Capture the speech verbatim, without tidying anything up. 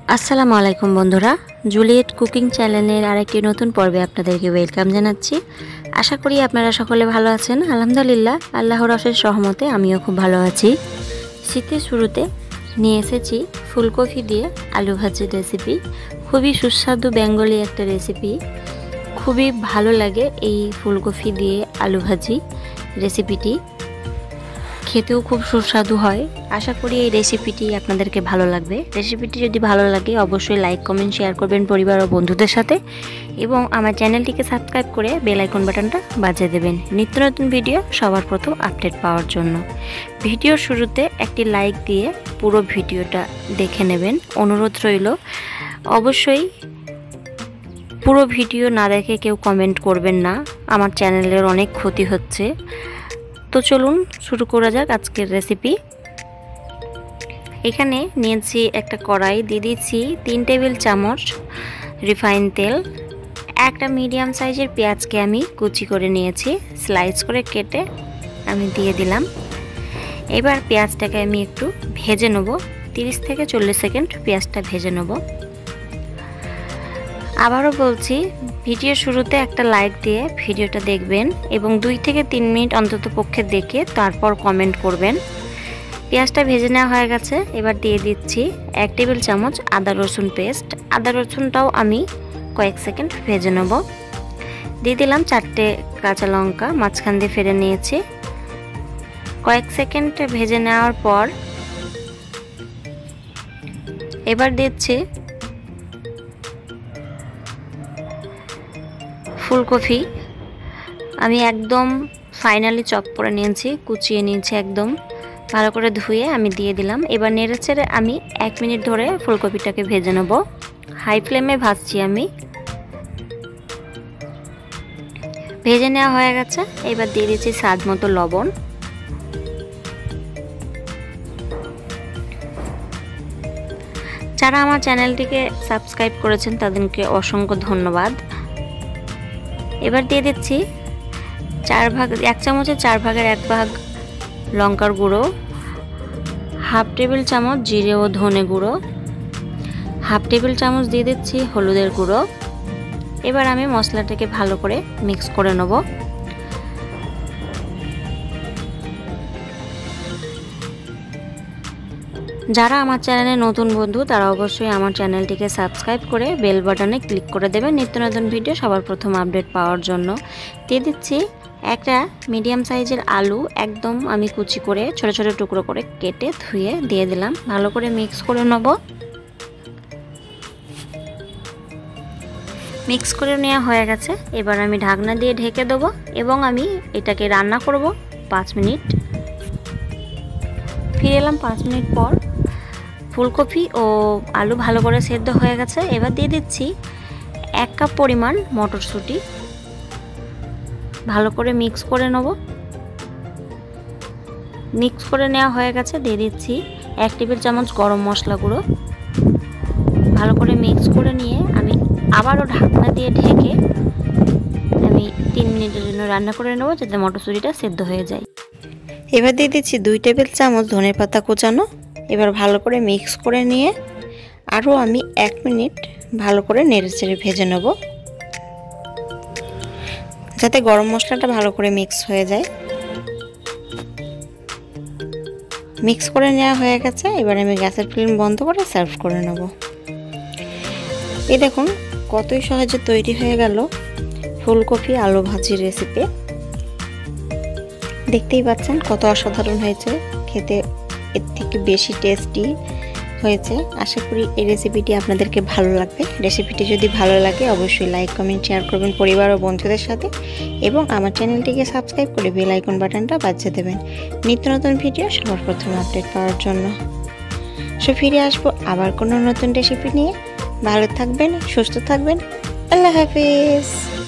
আসসালামু আলাইকুম বন্ধুরা, জুলিয়েট কুকিং চ্যানেলের আরেকটি নতুন পর্বে আপনাদেরকে ওয়েলকাম জানাচ্ছি। আশা করি আপনারা সকলে ভালো আছেন। আলহামদুলিল্লাহ, আল্লাহর অশেষ রহমতে আমিও খুব ভালো আছি। শীতের শুরুতে নিয়ে এসেছি ফুলকপি দিয়ে আলু ভাজির রেসিপি। খুবই সুস্বাদু বেঙ্গলি একটা রেসিপি, খুবই ভালো লাগে এই ফুলকপি দিয়ে আলু ভাজি রেসিপিটি, খেতেও খুব সুস্বাদু হয়। আশা করি এই রেসিপিটি আপনাদেরকে ভালো লাগবে। রেসিপিটি যদি ভালো লাগে অবশ্যই লাইক কমেন্ট শেয়ার করবেন পরিবার ও বন্ধুদের সাথে, এবং আমার চ্যানেলটিকে সাবস্ক্রাইব করে বেল আইকন বাটনটা বাজিয়ে দেবেন নিত্য নতুন ভিডিও সবার প্রথম আপডেট পাওয়ার জন্য। ভিডিওর শুরুতে একটি লাইক দিয়ে পুরো ভিডিওটা দেখে নেবেন, অনুরোধ রইল। অবশ্যই পুরো ভিডিও না দেখে কেউ কমেন্ট করবেন না, আমার চ্যানেলের অনেক ক্ষতি হচ্ছে। তো চলুন শুরু করা যাক আজকের রেসিপি। এখানে নিয়েছি একটা কড়াই, দিয়ে দিচ্ছি তিন টেবিল চামচ রিফাইন তেল। একটা মিডিয়াম সাইজের পেঁয়াজকে আমি কুচি করে নিয়েছি, স্লাইস করে কেটে আমি দিয়ে দিলাম। এবার পেঁয়াজটাকে আমি একটু ভেজে নেব, তিরিশ থেকে চল্লিশ সেকেন্ড পেঁয়াজটা ভেজে নেব। আবারও বলছি, ভিডিও শুরুতে একটা লাইক দিয়ে ভিডিওটা দেখবেন এবং দুই থেকে তিন মিনিট অন্তত পক্ষে দেখে তারপর কমেন্ট করবেন। পেঁয়াজটা ভেজে নেওয়া হয়ে গেছে। এবার দিয়ে দিচ্ছি এক টেবিল চামচ আদা রসুন পেস্ট। আদা রসুনটাও আমি কয়েক সেকেন্ড ভেজে নেব। দিয়ে দিলাম চারটে কাঁচা লঙ্কা, মাঝখান দিয়ে ফেলে নিয়েছি। কয়েক সেকেন্ড ভেজে নেওয়ার পর এবার দিচ্ছি ফুলকপি। আমি একদম ফাইনালি চপ করে নিয়েছি, কুচিয়ে নিয়েছি, একদম ভালো করে ধুয়ে আমি দিয়ে দিলাম। এবার নেড়ে চেড়ে আমি এক মিনিট ধরে ফুলকপিটাকে ভেজে নেব। হাই ফ্লেমে ভাজছি আমি। ভেজে নেওয়া হয়ে গেছে। এবার দিয়ে দিচ্ছি স্বাদ মতো লবণ। যারা আমার চ্যানেলটিকে সাবস্ক্রাইব করেছেন তাদেরকে অসংখ্য ধন্যবাদ। এবার দিয়ে দিচ্ছি চার ভাগ এক চামচের চার ভাগের এক ভাগ লঙ্কার গুঁড়ো, হাফ টেবিল চামচ জিরে ও ধনে গুঁড়ো, হাফ টেবিল চামচ দিয়ে দিচ্ছি হলুদের গুঁড়ো। এবার আমি মশলাটাকে ভালো করে মিক্স করে নেব। যারা আমার চ্যানেলে নতুন বন্ধু তারা অবশ্যই আমার চ্যানেলটিকে সাবস্ক্রাইব করে বেল বাটনে ক্লিক করে দেবেন নিত্য নতুন ভিডিও সবার প্রথম আপডেট পাওয়ার জন্য। দিয়ে দিচ্ছি একটা মিডিয়াম সাইজের আলু, একদম আমি কুচি করে ছোট ছোট টুকরো করে কেটে ধুয়ে দিয়ে দিলাম। ভালো করে মিক্স করে নেব। মিক্স করে নেওয়া হয়ে গেছে। এবার আমি ঢাকনা দিয়ে ঢেকে দেবো এবং আমি এটাকে রান্না করব পাঁচ মিনিট। ফিরে এলাম পাঁচ মিনিট পর। ফুলকপি ও আলু ভালো করে সেদ্ধ হয়ে গেছে। এবার দিয়ে দিচ্ছি এক কাপ পরিমাণ মটরশুঁটি। ভালো করে মিক্স করে নেব। মিক্স করে নেওয়া হয়ে গেছে। দিয়ে দিচ্ছি এক টেবিল চামচ গরম মশলা গুঁড়ো। ভালো করে মিক্স করে নিয়ে আমি আবারও ঢাকনা দিয়ে ঢেকে আমি তিন মিনিটের জন্য রান্না করে নেব, যাতে মটরশুঁটিটা সেদ্ধ হয়ে যায়। এবার দিয়ে দিচ্ছি দুই টেবিল চামচ ধনে পাতা কুচানো। এবার ভালো করে মিক্স করে নিয়ে আরও আমি এক মিনিট ভালো করে নেড়ে চেড়ে ভেজে নেব, যাতে গরম মশলাটা ভালো করে মিক্স হয়ে যায়। মিক্স করে নেওয়া হয়ে গেছে। এবার আমি গ্যাসের ফ্লেম বন্ধ করে সার্ভ করে নেব। এই দেখুন কতই সহজে তৈরি হয়ে গেল ফুলকপি আলু ভাজির রেসিপি। দেখতেই পাচ্ছেন কত অসাধারণ হয়েছে, খেতে এর থেকে বেশি টেস্টি হয়েছে। আশা করি এই রেসিপিটি আপনাদেরকে ভালো লাগবে। রেসিপিটি যদি ভালো লাগে অবশ্যই লাইক কমেন্ট শেয়ার করবেন পরিবার ও বন্ধুদের সাথে, এবং আমার চ্যানেলটিকে সাবস্ক্রাইব করে বেল আইকন বাটনটা বাজিয়ে দেবেন নিত্য নতুন ভিডিও সবার প্রথম আপডেট পাওয়ার জন্য। সো ফিরে আসবো আবার কোনো নতুন রেসিপি নিয়ে। ভালো থাকবেন, সুস্থ থাকবেন। আল্লাহ হাফেজ।